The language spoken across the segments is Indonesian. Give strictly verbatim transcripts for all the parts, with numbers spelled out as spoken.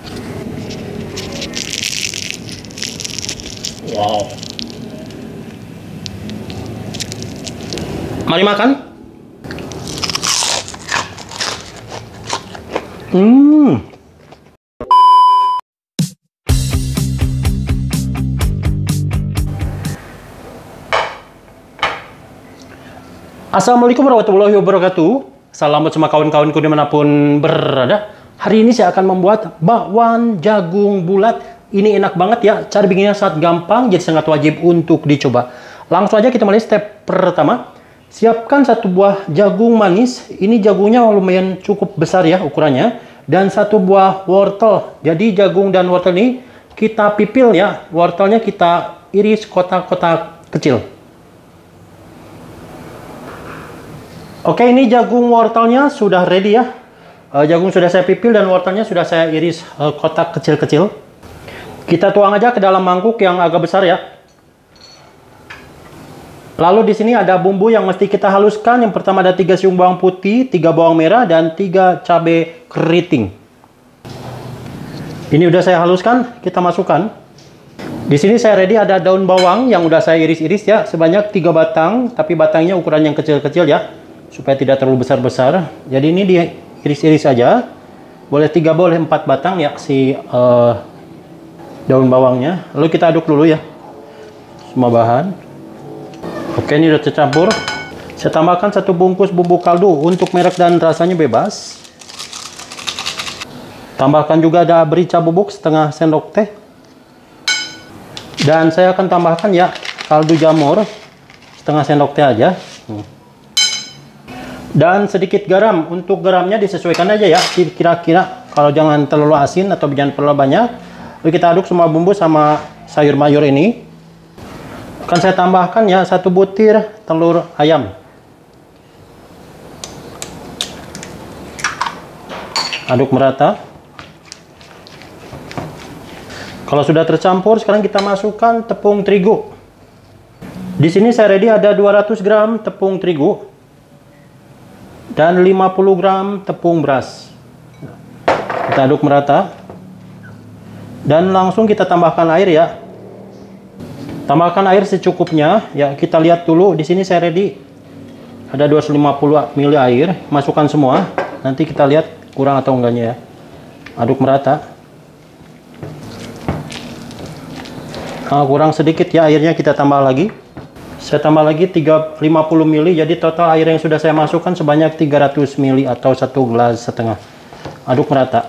Wow. Mari makan. Hmm. Assalamualaikum warahmatullahi wabarakatuh. Salam buat semua kawan-kawanku dimanapun berada. Hari ini saya akan membuat bakwan jagung bulat. Ini enak banget ya. Cara bikinnya sangat gampang, jadi sangat wajib untuk dicoba. Langsung aja kita mulai step pertama. Siapkan satu buah jagung manis. Ini jagungnya lumayan cukup besar ya ukurannya. Dan satu buah wortel. Jadi jagung dan wortel ini kita pipil ya. Wortelnya kita iris kotak-kotak kecil. Oke, ini jagung wortelnya sudah ready ya. Uh, jagung sudah saya pipil dan wortelnya sudah saya iris uh, kotak kecil-kecil. Kita tuang aja ke dalam mangkuk yang agak besar ya. Lalu di sini ada bumbu yang mesti kita haluskan. Yang pertama ada tiga siung bawang putih, tiga bawang merah, dan tiga cabai keriting. Ini udah saya haluskan, kita masukkan. Di sini saya ready ada daun bawang yang udah saya iris-iris ya, sebanyak tiga batang, tapi batangnya ukuran yang kecil-kecil ya, supaya tidak terlalu besar-besar. Jadi ini diiris-iris aja. Boleh tiga, boleh empat batang ya si uh, daun bawangnya. Lalu kita aduk dulu ya semua bahan. Oke, ini udah tercampur. Saya tambahkan satu bungkus bumbu kaldu. Untuk merek dan rasanya bebas. Tambahkan juga ada merica bubuk setengah sendok teh. Dan saya akan tambahkan ya kaldu jamur setengah sendok teh aja. Hmm. Dan sedikit garam. Untuk garamnya disesuaikan aja ya, kira-kira. Kalau jangan terlalu asin atau jangan terlalu banyak. Lalu kita aduk semua bumbu sama sayur mayur ini. Akan saya tambahkan ya satu butir telur ayam. Aduk merata. Kalau sudah tercampur, sekarang kita masukkan tepung terigu. Di sini saya ready ada dua ratus gram tepung terigu. Dan lima puluh gram tepung beras. Kita aduk merata. Dan langsung kita tambahkan air ya. Tambahkan air secukupnya ya. Kita lihat dulu di sini saya ready ada dua ratus lima puluh mililiter air. Masukkan semua. Nanti kita lihat kurang atau enggaknya ya. Aduk merata. Nah, kurang sedikit ya airnya, kita tambah lagi. Saya tambah lagi tiga ratus lima puluh mililiter, jadi total air yang sudah saya masukkan sebanyak tiga ratus mililiter atau satu gelas setengah. Aduk merata.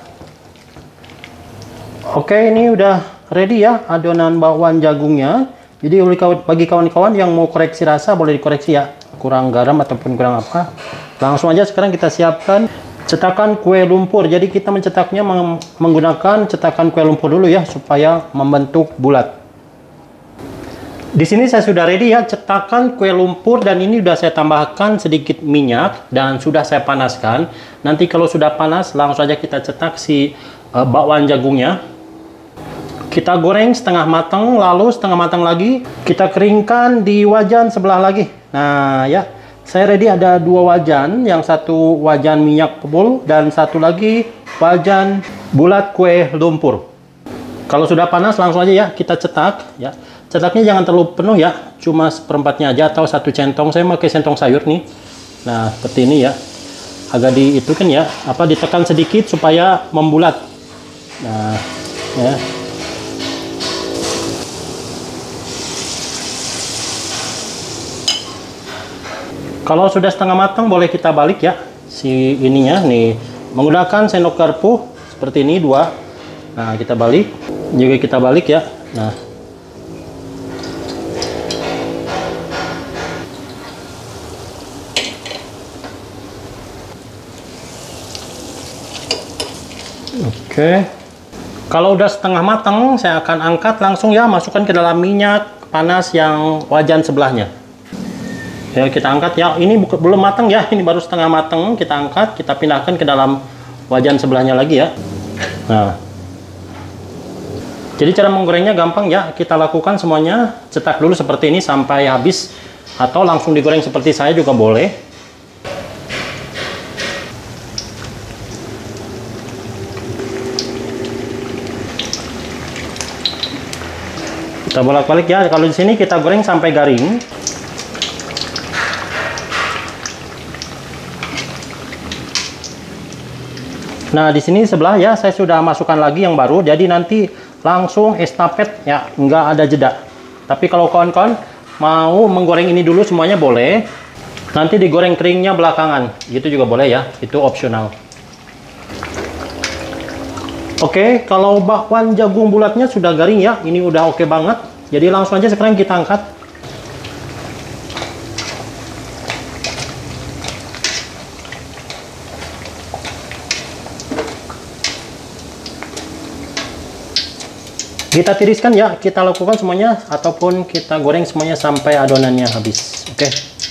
Oke, ini udah ready ya adonan bakwan jagungnya. Jadi bagi kawan-kawan yang mau koreksi rasa boleh dikoreksi ya, kurang garam ataupun kurang apa. Langsung aja sekarang kita siapkan cetakan kue lumpur. Jadi kita mencetaknya menggunakan cetakan kue lumpur dulu ya, supaya membentuk bulat. Di sini saya sudah ready ya cetakan kue lumpur, dan ini sudah saya tambahkan sedikit minyak dan sudah saya panaskan. Nanti kalau sudah panas langsung saja kita cetak si uh, bakwan jagungnya. Kita goreng setengah matang, lalu setengah matang lagi kita keringkan di wajan sebelah lagi. Nah ya, saya ready ada dua wajan, yang satu wajan minyak kebul dan satu lagi wajan bulat kue lumpur. Kalau sudah panas langsung aja ya kita cetak ya. Cetaknya jangan terlalu penuh ya, cuma seperempatnya aja atau satu centong. Saya pakai centong sayur nih. Nah, seperti ini ya. Agak di itu kan ya, apa ditekan sedikit supaya membulat. Nah, ya. Kalau sudah setengah matang boleh kita balik ya si ininya nih, menggunakan sendok garpu seperti ini dua. Nah, kita balik. Juga kita balik ya. Nah, oke, kalau udah setengah matang saya akan angkat langsung ya, masukkan ke dalam minyak panas yang wajan sebelahnya. Ya, kita angkat ya, ini belum matang ya, ini baru setengah matang. Kita angkat, kita pindahkan ke dalam wajan sebelahnya lagi ya. Nah, jadi cara menggorengnya gampang ya, kita lakukan semuanya, cetak dulu seperti ini sampai habis, atau langsung digoreng seperti saya juga boleh. Kita bolak-balik ya. Kalau di sini kita goreng sampai garing. Nah, di sini sebelah ya, saya sudah masukkan lagi yang baru. Jadi nanti langsung estafet ya, nggak ada jeda. Tapi kalau kawan-kawan mau menggoreng ini dulu semuanya boleh. Nanti digoreng keringnya belakangan. Gitu juga boleh ya, itu opsional. Oke, kalau bakwan jagung bulatnya sudah garing ya. Ini udah oke banget. Jadi langsung aja sekarang kita angkat. Kita tiriskan ya, kita lakukan semuanya ataupun kita goreng semuanya sampai adonannya habis. Oke.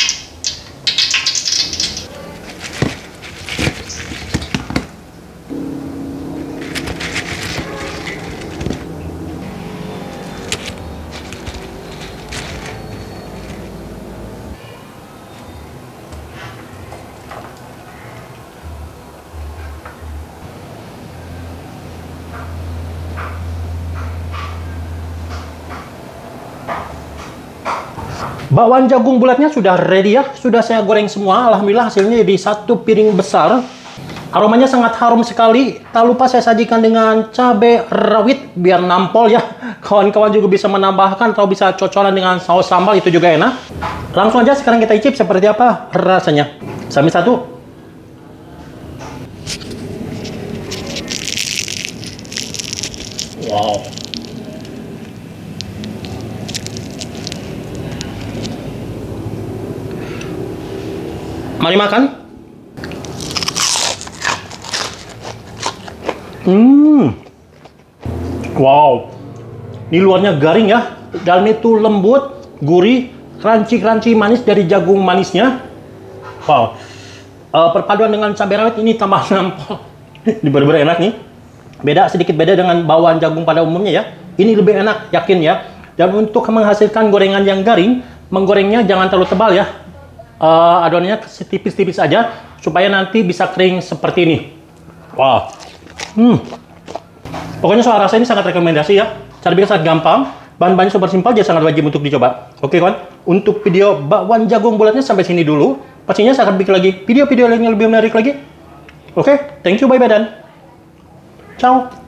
Bakwan jagung bulatnya sudah ready ya, sudah saya goreng semua. Alhamdulillah hasilnya jadi satu piring besar. Aromanya sangat harum sekali. Tak lupa saya sajikan dengan cabai rawit biar nampol ya. Kawan-kawan juga bisa menambahkan atau bisa cocolan dengan saus sambal, itu juga enak. Langsung aja sekarang kita icip seperti apa rasanya. Sambil satu. Wow. Mari makan. Hmm. Wow. Ini luarnya garing ya. Dalamnya itu lembut, gurih, crunchy-crunchy manis dari jagung manisnya. Wow. Uh, perpaduan dengan cabai rawit ini tambah nampol. Ini benar-benar enak nih. Beda, sedikit beda dengan bakwan jagung pada umumnya ya. Ini lebih enak, yakin ya. Dan untuk menghasilkan gorengan yang garing, menggorengnya jangan terlalu tebal ya. Uh, adonannya setipis-tipis aja supaya nanti bisa kering seperti ini. Wow. Hmm. Pokoknya soal rasa ini sangat rekomendasi ya. Cara bikin sangat gampang, bahan-bahannya super simpel, jadi sangat wajib untuk dicoba. Oke kawan, untuk video bakwan jagung bulatnya sampai sini dulu. Pastinya saya akan bikin lagi video-video lainnya lebih menarik lagi. Oke, thank you, bye bye dan ciao.